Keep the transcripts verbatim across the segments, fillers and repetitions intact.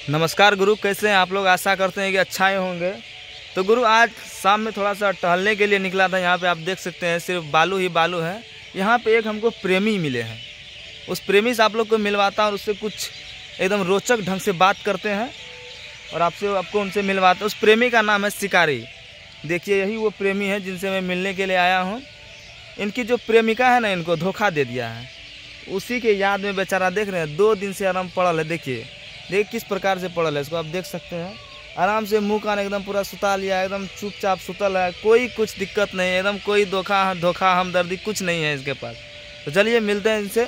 नमस्कार गुरु, कैसे हैं आप लोग। आशा करते हैं कि अच्छा ही होंगे। तो गुरु आज शाम में थोड़ा सा टहलने के लिए निकला था। यहाँ पे आप देख सकते हैं सिर्फ बालू ही बालू है। यहाँ पे एक हमको प्रेमी मिले हैं। उस प्रेमी से आप लोग को मिलवाता हूँ और उससे कुछ एकदम रोचक ढंग से बात करते हैं और आपसे आपको उनसे मिलवाते हैं। उस प्रेमी का नाम है शिकारी। देखिए यही वो प्रेमी है जिनसे मैं मिलने के लिए आया हूँ। इनकी जो प्रेमिका है ना, इनको धोखा दे दिया है। उसी के याद में बेचारा देख रहे हैं दो दिन से आराम पड़ल है। देखिए देखिए किस प्रकार से पड़ल है, इसको आप देख सकते हैं। आराम से मुंह कान एकदम पूरा सुता लिया है, एकदम चुपचाप सुतल है। कोई कुछ दिक्कत नहीं है, एकदम कोई धोखा धोखा हमदर्दी कुछ नहीं है इसके पास। तो चलिए मिलते हैं इनसे।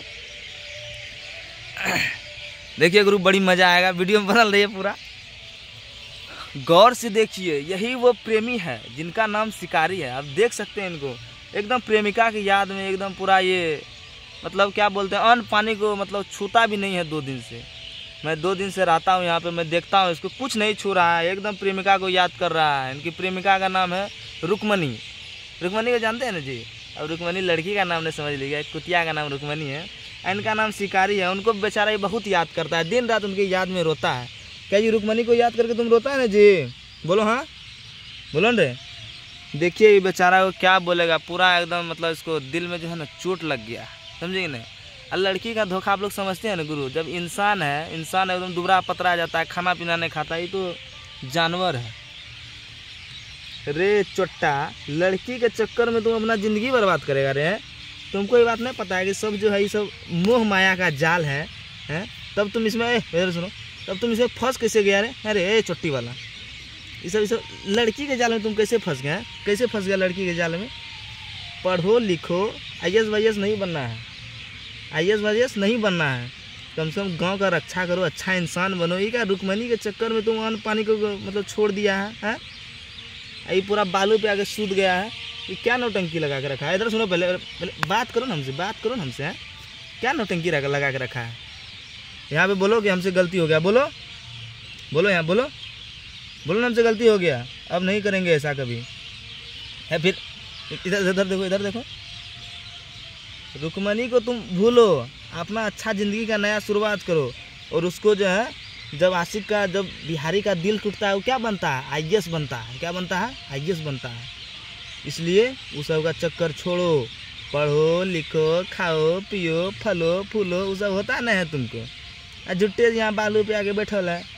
देखिए गुरु बड़ी मज़ा आएगा, वीडियो में बनल रही है पूरा। गौर से देखिए, यही वो प्रेमी है जिनका नाम शिकारी है। आप देख सकते हैं इनको एकदम प्रेमिका की याद में एकदम पूरा ये मतलब क्या बोलते हैं अन्न पानी को मतलब छूता भी नहीं है। दो दिन से मैं दो दिन से रहता हूँ यहाँ पे, मैं देखता हूँ इसको कुछ नहीं छू रहा है, एकदम प्रेमिका को याद कर रहा है। इनकी प्रेमिका का नाम है रुक्मणी। रुक्मणी को जानते हैं ना जी। अब रुक्मणी लड़की का नाम नहीं समझ लीजिएगा, कुतिया का नाम रुक्मणी है। इनका नाम शिकारी है। उनको बेचारा ये बहुत याद करता है, दिन रात उनकी याद में रोता है। क्या जी रुक्मणी को याद करके तुम रोता है ना जी? बोलो हाँ, बोलो न रे। देखिए ये बेचारा को क्या बोलेगा, पूरा एकदम मतलब इसको दिल में जो है ना चोट लग गया, समझिए ना। और लड़की का धोखा आप लोग समझते हैं ना गुरु। जब इंसान है इंसान एकदम दुबरा पतरा जाता है, खाना पीना नहीं खाता, ये तो जानवर है। रे चोट्टा, लड़की के चक्कर में तुम अपना ज़िंदगी बर्बाद करेगा रे। तुमको ये बात नहीं पता है कि सब जो है ये सब मोह माया का जाल है, हैं? तब तुम इसमें इधर सुनो, तब तुम इसमें फंस कैसे गया रे? अरे चोट्टी वाला, ये सब ये सब लड़की के जाल में तुम कैसे फंस गए? कैसे फंस गया लड़की के जाल में? पढ़ो लिखो, आई एस वाई एस नहीं बनना है, आई एस वाई एस नहीं बनना है। कम से कम गांव का रक्षा करो, अच्छा इंसान बनो। ये क्या रुक्मणी के चक्कर में तुम अन्न पानी को मतलब छोड़ दिया है, हैं? ये पूरा बालू पे आके सूत गया है। ये क्या नौटंकी लगा के रखा है? इधर सुनो, पहले पहले बात करो ना हमसे, बात करो ना हमसे, हैं? क्या नौटंकी लगा के रखा है? यहाँ पे बोलो कि हमसे गलती हो गया। बोलो बोलो, यहाँ बोलो बोलो ना, हमसे गलती हो गया, अब नहीं करेंगे ऐसा कभी है। फिर इधर इधर देखो, इधर देखो। रुक्मणी को तुम भूलो, अपना अच्छा ज़िंदगी का नया शुरुआत करो। और उसको जो है जब आशिक का जब बिहारी का दिल टूटता है वो क्या बनता है? आई ए एस बनता है। क्या बनता है? आई ए एस बनता है। इसलिए उस सब का चक्कर छोड़ो, पढ़ो लिखो, खाओ पियो, फलो फूलो, वो सब होता नहीं है तुमको। जुट्टे यहाँ बालू पे आके बैठल है।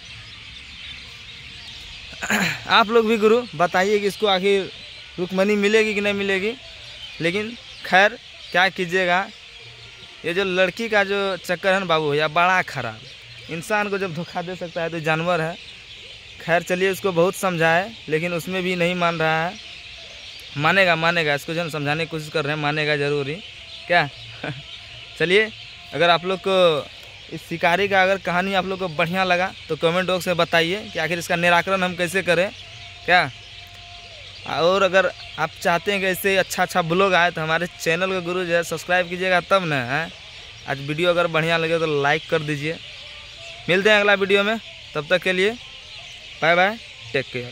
आप लोग भी गुरु बताइए कि इसको आखिर रुक्मणी मिलेगी कि नहीं मिलेगी। लेकिन खैर क्या कीजिएगा, ये जो लड़की का जो चक्कर है ना बाबू, या बड़ा खराब। इंसान को जब धोखा दे सकता है तो जानवर है। खैर चलिए उसको बहुत समझाए, लेकिन उसमें भी नहीं मान रहा है। मानेगा मानेगा इसको जो समझाने की कोशिश कर रहे हैं, मानेगा ज़रूर ही क्या। चलिए अगर आप लोग को इस शिकारी का अगर कहानी आप लोग को बढ़िया लगा तो कमेंट बॉक्स में बताइए कि आखिर इसका निराकरण हम कैसे करें क्या। और अगर आप चाहते हैं कि ऐसे अच्छा अच्छा ब्लॉग आए तो हमारे चैनल को गुरु जो है सब्सक्राइब कीजिएगा तब ना है। आज वीडियो अगर बढ़िया लगे तो लाइक कर दीजिए। मिलते हैं अगला वीडियो में, तब तक के लिए बाय बाय, टेक केयर।